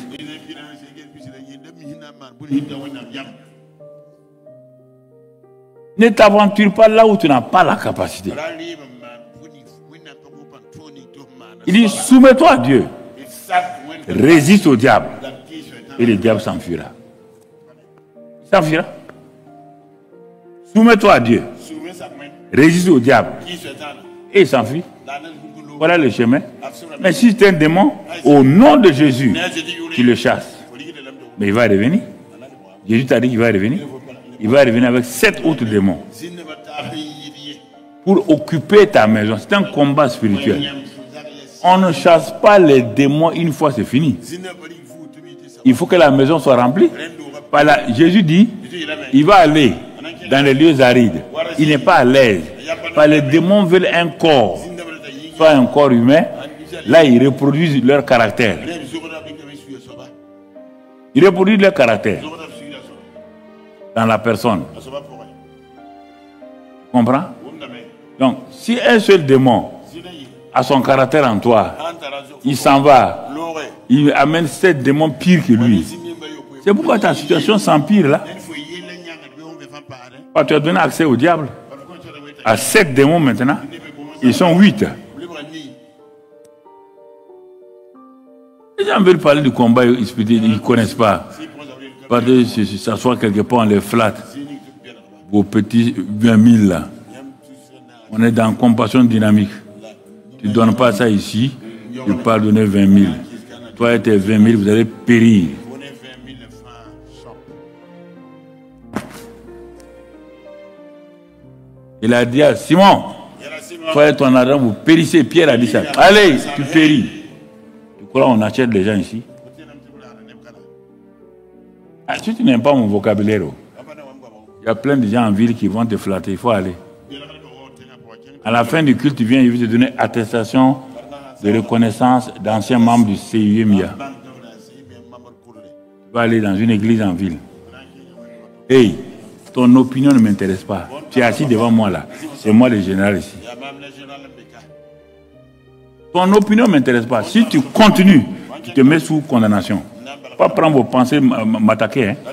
Ne t'aventure pas là où tu n'as pas la capacité. Il dit, soumets-toi à Dieu. Résiste au diable. Et le diable s'enfuira. S'enfuira. Soumets-toi à Dieu. résiste au diable et il s'enfuit. Voilà le chemin. Mais si c'est un démon, au nom de Jésus, tu le chasses. Mais il va revenir. Jésus t'a dit qu'il va revenir. Il va revenir avec sept autres démons pour occuper ta maison. C'est un combat spirituel. On ne chasse pas les démons une fois c'est fini. Il faut que la maison soit remplie. Voilà, Jésus dit, il va aller dans les lieux arides. Il n'est pas à l'aise. Les démons veulent un corps, soit un corps humain. Là, ils reproduisent leur caractère. Ils reproduisent leur caractère dans la personne. Tu comprends? Donc, si un seul démon a son caractère en toi, il s'en va, il amène sept démons pires que lui. C'est pourquoi ta situation s'empire là. Tu as donné accès au diable. À sept démons maintenant, ils sont huit. Les gens veulent parler du combat, ils ne connaissent pas. Parce que s'asseoir quelque part, on les flatte. Vos petits vingt mille là. On est dans compassion dynamique. Tu ne donnes pas ça ici, tu ne peux pas donner vingt mille. Toi et tes vingt mille, vous allez périr. Il a dit à Simon, toi et ton argent, vous périssez. Pierre a dit ça. Allez, tu péris. Tu crois qu'on achète les gens ici? Ah, si tu n'aimes pas mon vocabulaire, il y a plein de gens en ville qui vont te flatter. Il faut aller. À la fin du culte, tu viens, il veut te donner attestation de reconnaissance d'anciens membres du C I M I A. Tu vas aller dans une église en ville. Hey, ton opinion ne m'intéresse pas. Tu es assis devant moi là. C'est moi le général ici. Ton opinion ne m'intéresse pas. Si tu continues, tu te mets sous condamnation. Pas prendre vos pensées, m'attaquer. Hein.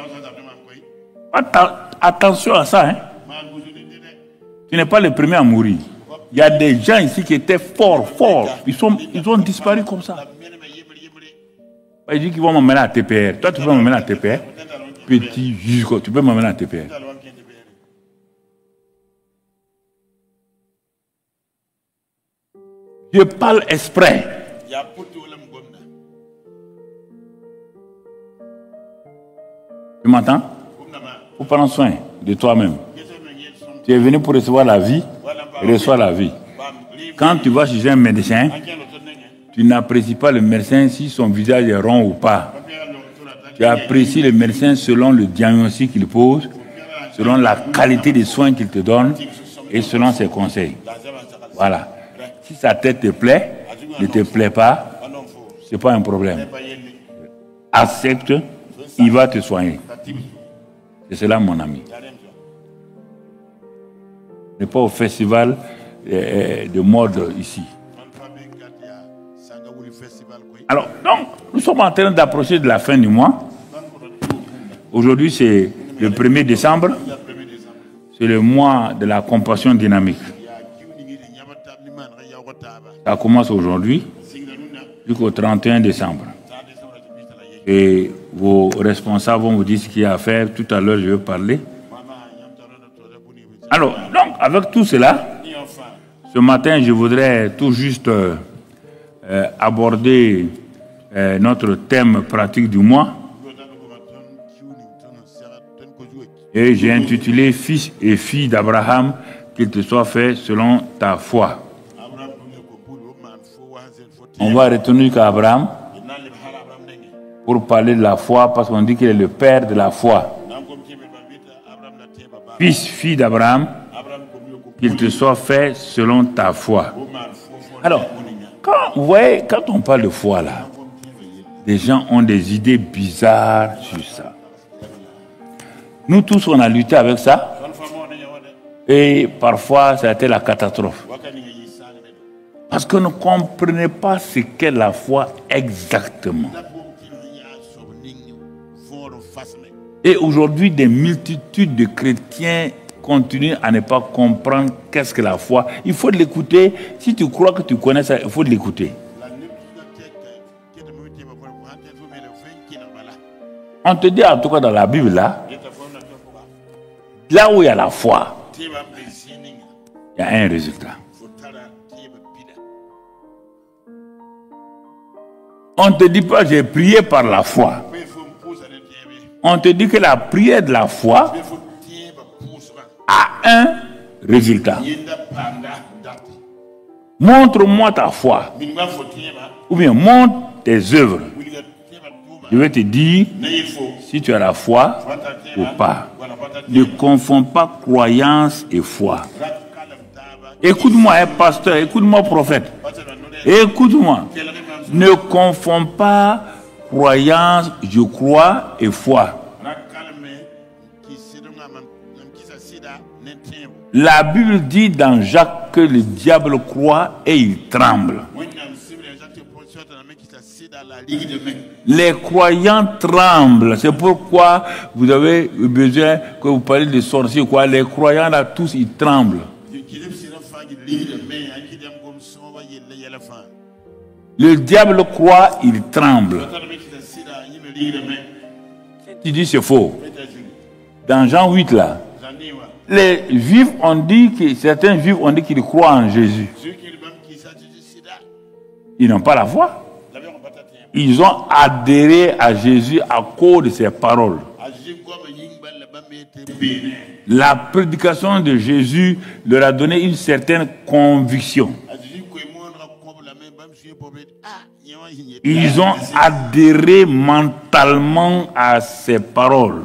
Attention à ça. Hein. Tu n'es pas le premier à mourir. Il y a des gens ici qui étaient forts, forts. Ils, sont, ils ont disparu comme ça. Ils disent qu'ils vont m'emmener à T P R. Toi, tu peux m'emmener à T P R. Petit jusqu'au, tu peux m'emmener à T P R. Je parle exprès. Tu m'entends? Faut prendre soin de toi-même. Tu es venu pour recevoir la vie, reçois la vie. Quand tu vas chez un médecin, tu n'apprécies pas le médecin si son visage est rond ou pas. Tu apprécies le médecin selon le diagnostic qu'il pose, selon la qualité des soins qu'il te donne et selon ses conseils. Voilà. Si sa tête te plaît, ne te plaît pas, ce n'est pas un problème. Accepte, il va te soigner. C'est cela, mon ami. Ce n'est pas au festival de mode ici. Alors, donc, nous sommes en train d'approcher de la fin du mois. Aujourd'hui, c'est le premier décembre. C'est le mois de la compassion dynamique. Ça commence aujourd'hui jusqu'au trente et un décembre. Et vos responsables vont vous dire ce qu'il y a à faire. Tout à l'heure, je vais parler. Alors, donc, avec tout cela, ce matin, je voudrais tout juste euh, euh, aborder euh, notre thème pratique du mois. Et j'ai intitulé « Fils et filles d'Abraham, qu'il te soit fait selon ta foi ». On va retenir qu'Abraham, pour parler de la foi, parce qu'on dit qu'il est le père de la foi. Fils, fille d'Abraham, qu'il te soit fait selon ta foi. Alors, quand, vous voyez, quand on parle de foi là, les gens ont des idées bizarres sur ça. Nous tous, on a lutté avec ça. Et parfois, ça a été la catastrophe. Parce qu'on ne comprenait pas ce qu'est la foi exactement. Et aujourd'hui, des multitudes de chrétiens continuent à ne pas comprendre qu'est-ce que la foi. Il faut l'écouter. Si tu crois que tu connais ça, il faut l'écouter. On te dit en tout cas dans la Bible, là, là où il y a la foi, il y a un résultat. On ne te dit pas j'ai prié par la foi. On te dit que la prière de la foi a un résultat. Montre-moi ta foi. Ou bien montre tes œuvres. Je vais te dire si tu as la foi ou pas. Ne confonds pas croyance et foi. Écoute-moi, hein, pasteur, écoute-moi, prophète. Écoute-moi. Ne confonds pas croyance, je crois, et foi. La Bible dit dans Jacques que le diable croit et il tremble. Les croyants tremblent. C'est pourquoi vous avez besoin que vous parlez de sorciers. Quoi. Les croyants là, tous, ils tremblent. Le diable croit, il tremble. Tu dis c'est faux. Dans Jean huit là, les juifs ont dit que certains juifs ont dit qu'ils croient en Jésus. Ils n'ont pas la foi. Ils ont adhéré à Jésus à cause de ses paroles. La prédication de Jésus leur a donné une certaine conviction. Ils ont adhéré mentalement à ses paroles.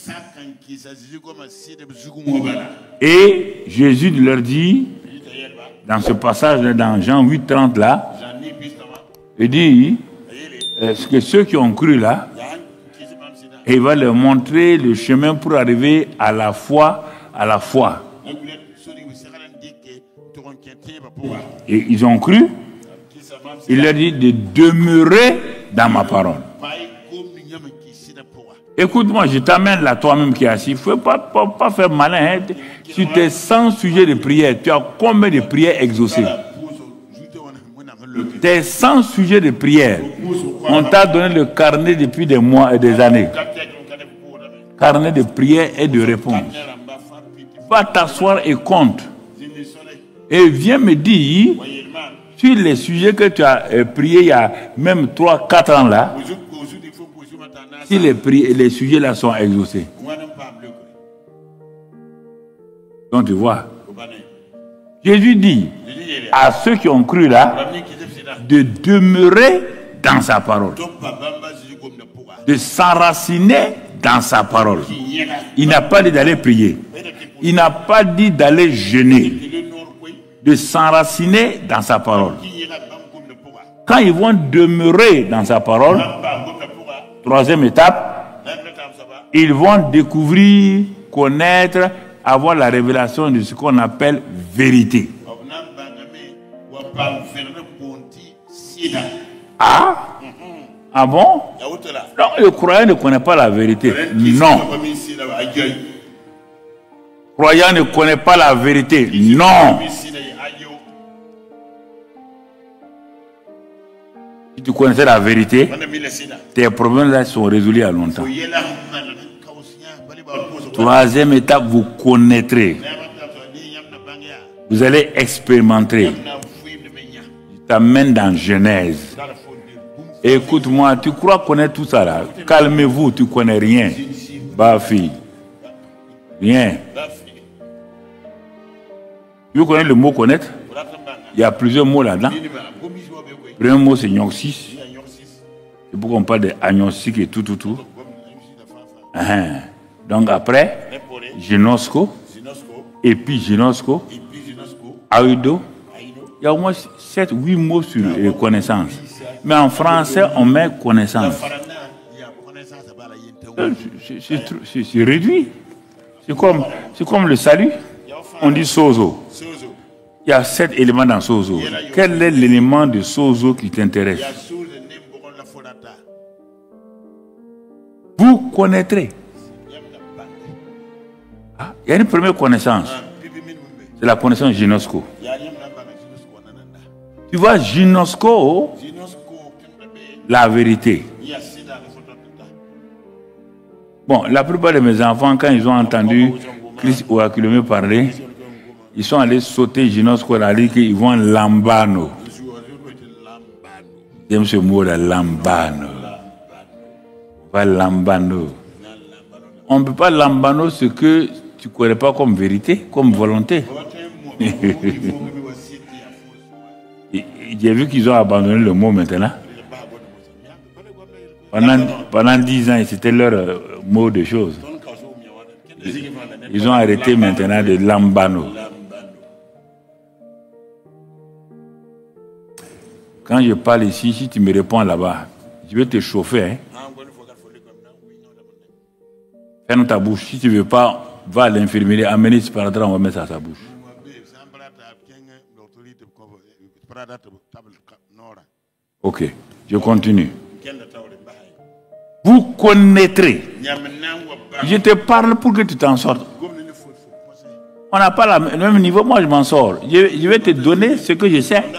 Et Jésus leur dit, dans ce passage dans Jean huit, trente là, il dit que ceux qui ont cru là, il va leur montrer le chemin pour arriver à la foi, à la foi. Et ils ont cru. Il leur dit de demeurer dans ma parole. Écoute-moi, je t'amène là toi-même qui es assis. Il ne faut pas, pas, pas faire malin. Hein. Sur tes cent sujets de prière, tu as combien de prières exaucées? Tes cent sujets de prière, on t'a donné le carnet depuis des mois et des années. Carnet de prière et de réponse. Va t'asseoir et compte. Et viens me dire, sur les sujets que tu as euh, priés il y a même trois quatre ans là, si les, les sujets là sont exaucés. Donc tu vois, Jésus dit à ceux qui ont cru là de demeurer dans sa parole, de s'enraciner dans sa parole. Il n'a pas dit d'aller prier, il n'a pas dit d'aller jeûner, de s'enraciner dans sa parole. Quand ils vont demeurer dans sa parole, troisième étape, ils vont découvrir, connaître, avoir la révélation de ce qu'on appelle vérité. Ah? Ah bon? Non, le croyant ne connaît pas la vérité. Non. Le croyant ne connaît pas la vérité. Non. Si tu connaissais la vérité, tes problèmes là sont résolus à longtemps. Troisième étape, vous connaîtrez. Vous allez expérimenter. Je t'amène dans Genèse. Écoute-moi, tu crois connaître tout ça là? Calmez-vous, tu connais rien. Bah fille. Rien. Vous connaissez le mot connaître? Il y a plusieurs mots là-dedans. Le premier mot c'est gnosis. C'est pourquoi on parle de agnostic et tout, tout, tout. Uh-huh. Donc après, Génosco, Épigénosco, Aido. Il y a au moins sept huit mots sur les connaissances. Mais en français, on met connaissance. C'est réduit. C'est comme, comme le salut. On dit sozo. Il y a sept éléments dans sozo. Quel est l'élément de sozo qui t'intéresse? Vous connaîtrez. Ah, il y a une première connaissance. C'est la connaissance Génosco. Tu vois, Génosco, la vérité. Bon, la plupart de mes enfants, quand ils ont entendu Christ ou Aquilomé parler, Ils sont allés sauter Ginos Korali qu'ils vont lambano. J'aime ce mot là, lambano. Va lambano. On ne peut pas lambano ce que tu ne connais pas comme vérité, comme volonté. J'ai vu qu'ils ont abandonné le mot maintenant. Pendant, pendant dix ans, c'était leur euh, mot de choses. Ils ont arrêté maintenant de lambano. Quand je parle ici, si tu me réponds là-bas, je vais te chauffer. Hein? Ferme ta bouche. Si tu ne veux pas, va à l'infirmerie, amener ce paradrap, on va mettre ça à sa bouche. Ok, je continue. Vous connaîtrez. Je te parle pour que tu t'en sortes. On n'a pas la, le même niveau, moi je m'en sors. Je, je vais te donner ce que je sais.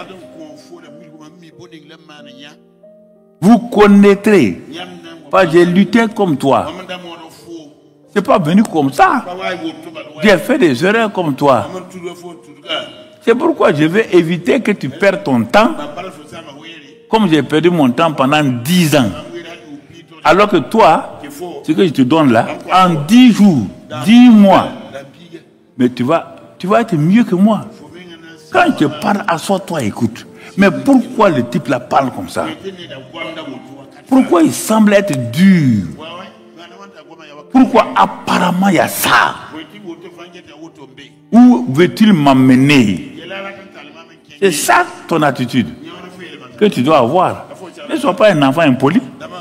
Vous connaîtrez. Pas j'ai lutté comme toi. C'est pas venu comme ça. J'ai fait des erreurs comme toi. C'est pourquoi je vais éviter que tu perdes ton temps. Comme j'ai perdu mon temps pendant dix ans. Alors que toi, ce que je te donne là, en dix jours, dix mois, mais tu vas, tu vas être mieux que moi. Quand je te parle, assois-toi, écoute. Mais pourquoi le type là parle comme ça? Pourquoi il semble être dur? Pourquoi apparemment il y a ça? Où veut-il m'amener? C'est ça ton attitude que tu dois avoir. Ne sois pas un enfant impoli.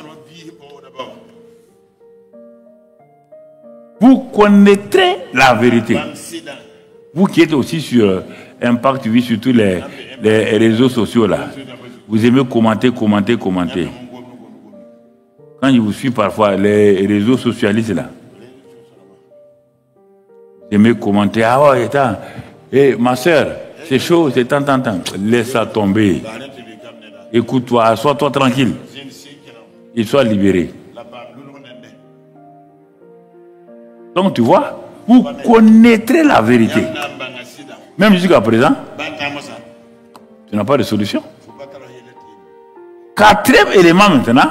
Vous connaîtrez la vérité. Vous qui êtes aussi sur Impact T V, sur tous les, les réseaux sociaux là. Vous aimez commenter, commenter, commenter. Quand je vous suis parfois, les réseaux socialistes là. Vous aimez commenter. Ah ouais, attends. Hey, ma soeur, c'est chaud, c'est tant, tant, tant. Laisse ça tomber. Écoute-toi, assois-toi tranquille. Et sois libéré. Donc tu vois, vous connaîtrez la vérité. Même jusqu'à présent, tu n'as pas de solution. Quatrième élément maintenant,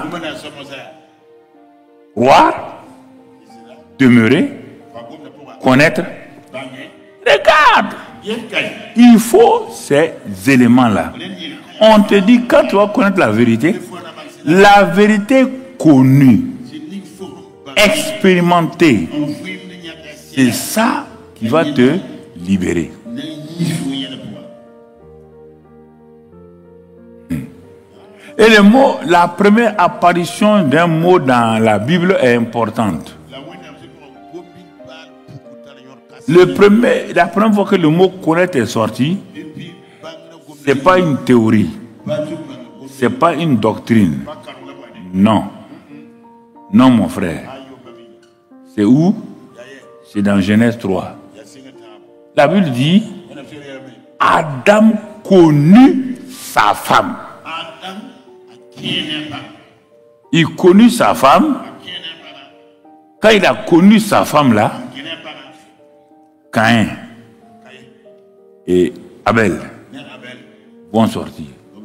voir, demeurer, connaître. Regarde, il faut ces éléments-là. On te dit, quand tu vas connaître la vérité, la vérité connue, expérimentée, c'est ça qui va te libérer. Et le mot, la première apparition d'un mot dans la Bible est importante. Le premier, la première fois que le mot connaître est sorti, ce n'est pas une théorie, ce n'est pas une doctrine. Non. Non, mon frère. C'est où? C'est dans Genèse trois. La Bible dit, Adam connut sa femme. Il connut sa femme. Quand il a connu sa femme là, Caïn et Abel vont sortir.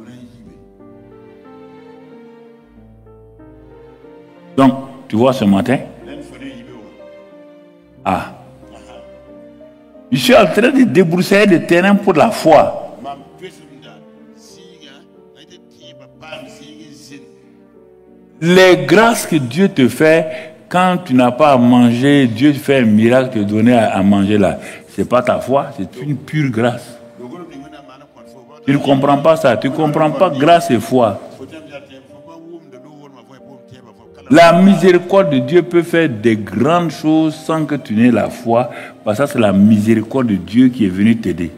Donc, tu vois ce matin, ah, je suis en train de débroussailler le terrain pour la foi. Les grâces que Dieu te fait, quand tu n'as pas à manger, Dieu fait un miracle, te donner à, à manger là. Ce n'est pas ta foi, c'est une pure grâce. Tu ne comprends pas ça, tu ne comprends pas grâce et foi. La miséricorde de Dieu peut faire des grandes choses sans que tu n'aies la foi, parce que c'est la miséricorde de Dieu qui est venue t'aider.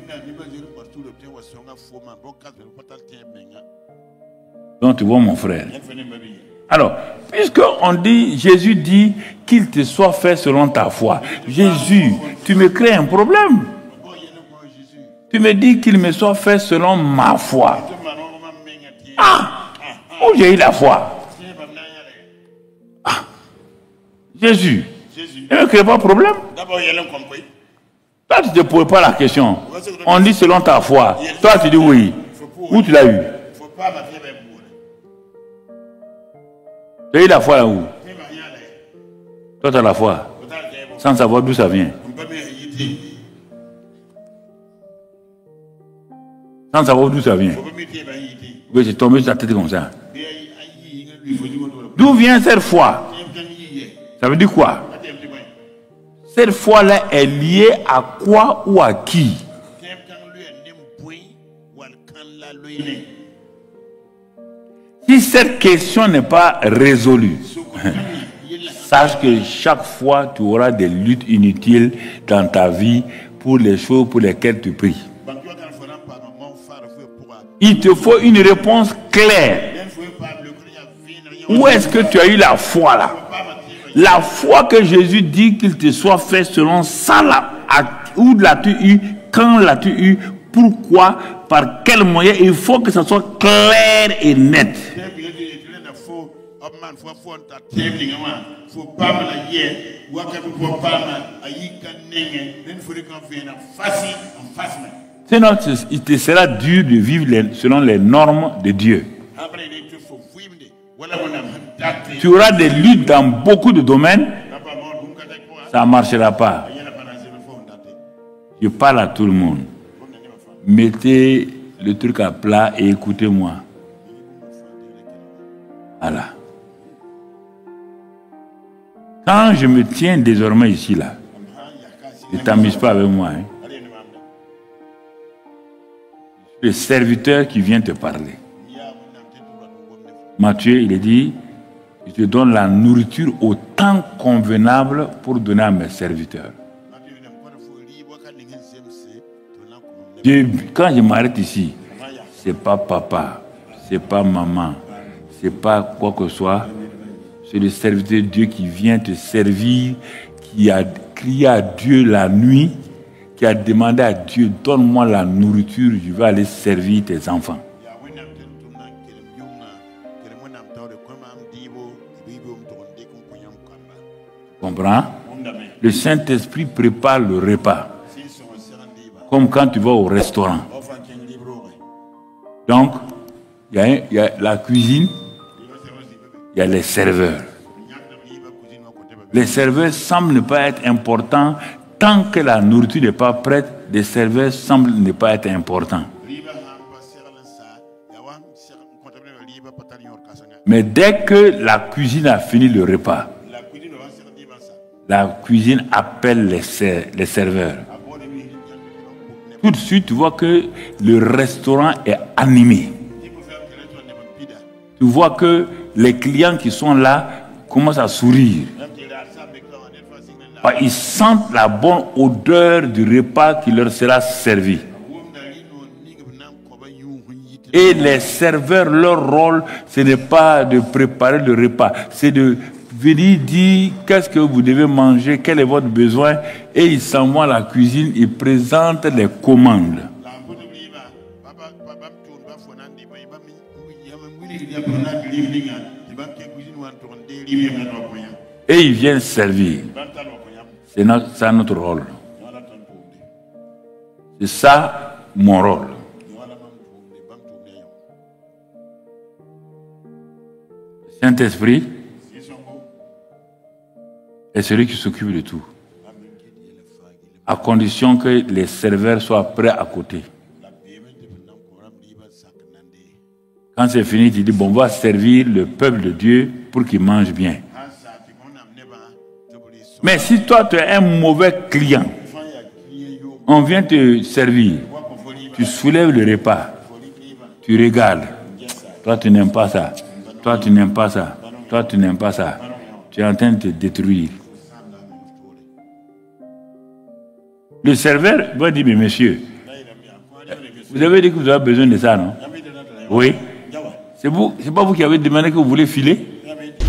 Donc tu vois mon frère. Alors, puisque on dit, Jésus dit qu'il te soit fait selon ta foi. Jésus, tu me crées un problème. Tu me dis qu'il me soit fait selon ma foi. Ah, où j'ai eu la foi? Ah, Jésus, il ne me crée pas de problème. Toi, tu ne te poses pas la question. On dit selon ta foi. Toi, tu dis oui. Où tu l'as eu? Tu as eu la foi là où? Toi, tu as la foi. Sans savoir d'où ça vient. Sans savoir d'où ça vient. Oui, c'est tombé sur ta tête comme ça. D'où vient cette foi? Ça veut dire quoi? Cette foi-là est liée à quoi ou à qui? Si cette question n'est pas résolue, sache que chaque fois tu auras des luttes inutiles dans ta vie pour les choses pour lesquelles tu pries. Il te faut une réponse claire. Où est-ce que tu as eu la foi là? La foi que Jésus dit qu'il te soit fait selon ça là. Où l'as-tu eu? Quand l'as-tu eu? Pourquoi? Par quel moyen? Il faut que ça soit clair et net. Sinon, il te sera dur de vivre les, selon les normes de Dieu. Tu auras des luttes dans beaucoup de domaines. Ça ne marchera pas. Je parle à tout le monde. Mettez le truc à plat et écoutez-moi. Voilà. Quand je me tiens désormais ici, là, ne t'amuse pas avec moi. Hein. Le serviteur qui vient te parler. Matthieu, il est dit, je te donne la nourriture au temps convenable pour donner à mes serviteurs. Dieu, quand je m'arrête ici, c'est pas papa, c'est pas maman, c'est pas quoi que ce soit. C'est le serviteur de Dieu qui vient te servir, qui a crié à Dieu la nuit, qui a demandé à Dieu, donne-moi la nourriture, je vais aller servir tes enfants. Comprends? Le Saint-Esprit prépare le repas. Comme quand tu vas au restaurant. Donc, il y, y a la cuisine, il y a les serveurs. Les serveurs semblent ne pas être importants tant que la nourriture n'est pas prête. Les serveurs semblent ne pas être importants. Mais dès que la cuisine a fini le repas, la cuisine appelle les, ser les serveurs. Tout de suite, tu vois que le restaurant est animé. Tu vois que les clients qui sont là commencent à sourire. Ils sentent la bonne odeur du repas qui leur sera servi. Et les serveurs, leur rôle, ce n'est pas de préparer le repas, c'est de venir dire qu'est-ce que vous devez manger, quel est votre besoin, et ils s'en vont à la cuisine, ils présentent les commandes. Et ils viennent servir. C'est notre, ça notre rôle. C'est ça mon rôle. Saint-Esprit est celui qui s'occupe de tout. À condition que les serveurs soient prêts à côté. Quand c'est fini, tu dis, bon, on va servir le peuple de Dieu pour qu'il mange bien. Mais si toi, tu es un mauvais client, on vient te servir, tu soulèves le repas, tu regardes. Toi, tu n'aimes pas ça. Toi, tu n'aimes pas ça. Toi, tu n'aimes pas ça. Tu es en train de te détruire. Le serveur va dire, mais monsieur, vous avez dit que vous avez besoin de ça, non? Oui. C'est vous, c'est pas vous qui avez demandé que vous voulez filer?